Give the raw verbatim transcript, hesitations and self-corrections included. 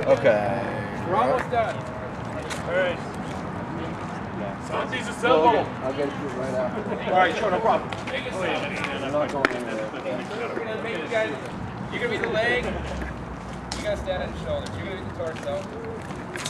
Okay. We're almost done. All right. Santi's a Well, symbol. I'll get you right after. All right, sure, no problem. I'm not going anywhere. We're gonna make you guys. You're gonna be the leg. You gotta stand on your shoulders. You're gonna be the torso.